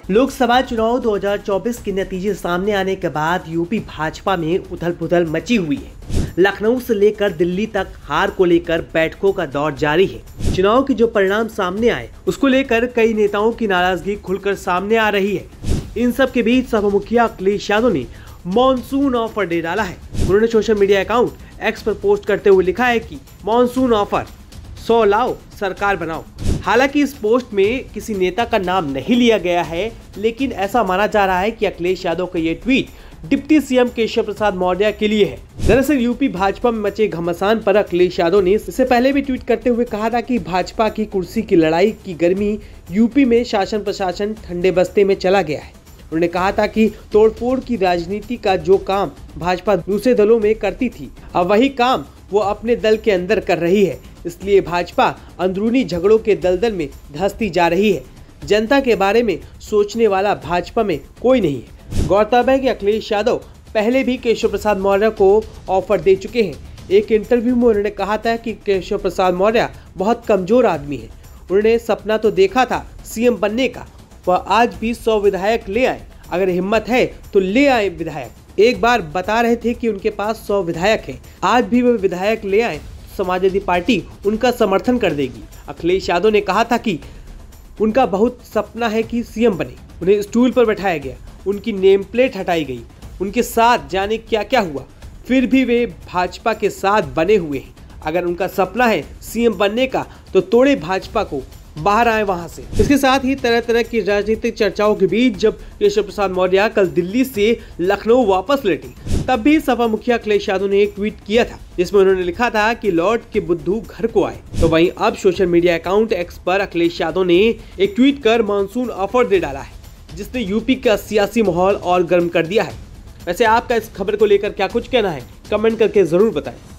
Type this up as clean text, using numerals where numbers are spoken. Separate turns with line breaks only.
लोकसभा चुनाव 2024 के नतीजे सामने आने के बाद यूपी भाजपा में उथल-पुथल मची हुई है। लखनऊ से लेकर दिल्ली तक हार को लेकर बैठकों का दौर जारी है। चुनाव के जो परिणाम सामने आए उसको लेकर कई नेताओं की नाराजगी खुलकर सामने आ रही है। इन सब के बीच सपा मुखिया अखिलेश यादव ने मॉनसून ऑफर दे डाला है। उन्होंने सोशल मीडिया अकाउंट एक्स पर पोस्ट करते हुए लिखा है कि मॉनसून ऑफर 100 लाओ सरकार बनाओ। हालांकि इस पोस्ट में किसी नेता का नाम नहीं लिया गया है, लेकिन ऐसा माना जा रहा है कि अखिलेश यादव का ये tweet deputy CM Keshav Prasad Maurya के लिए है। दरअसल यूपी भाजपा में मचे घमासान पर अखिलेश यादव ने इससे पहले भी ट्वीट करते हुए कहा था कि भाजपा की कुर्सी की लड़ाई की गर्मी यूपी में शासन प्रशासन ठंडे बस्ते में चला गया है। उन्होंने कहा था कि तोड़फोड़ की राजनीति का जो काम भाजपा दूसरे दलों में करती थी, अब वही काम वो अपने दल के अंदर कर रही है। इसलिए भाजपा अंदरूनी झगड़ों के दलदल में धंसती जा रही है। जनता के बारे में सोचने वाला भाजपा में कोई नहीं है। गौरतलब है कि अखिलेश यादव पहले भी केशव प्रसाद मौर्य को ऑफर दे चुके हैं। एक इंटरव्यू में उन्होंने कहा था कि केशव प्रसाद मौर्य बहुत कमजोर आदमी है। उन्होंने सपना तो देखा था सीएम बनने का, वह आज भी 100 विधायक ले आए, अगर हिम्मत है तो ले आए विधायक। एक बार बता रहे थे कि उनके पास 100 विधायक हैं, आज भी वे विधायक ले आए, समाजवादी पार्टी उनका समर्थन कर देगी। अखिलेश यादव ने कहा था कि उनका बहुत सपना है कि सीएम बने। उन्हें स्टूल पर बैठाया गया, उनकी नेम प्लेट हटाई गई, उनके साथ जाने क्या क्या हुआ, फिर भी वे भाजपा के साथ बने हुए हैं। अगर उनका सपना है सीएम बनने का तो तोड़े भाजपा को, बाहर आए वहां से। इसके साथ ही तरह तरह की राजनीतिक चर्चाओं के बीच जब केशव प्रसाद मौर्य कल दिल्ली से लखनऊ वापस लौटे, तब भी सपा मुखिया अखिलेश यादव ने एक ट्वीट किया था, जिसमें उन्होंने लिखा था कि लौट के बुद्धू घर को आए। तो वहीं अब सोशल मीडिया अकाउंट एक्स पर अखिलेश यादव ने एक ट्वीट कर मानसून ऑफर दे डाला है, जिसने यूपी का सियासी माहौल और गर्म कर दिया है। वैसे आपका इस खबर को लेकर क्या कुछ कहना है, कमेंट करके जरूर बताएं।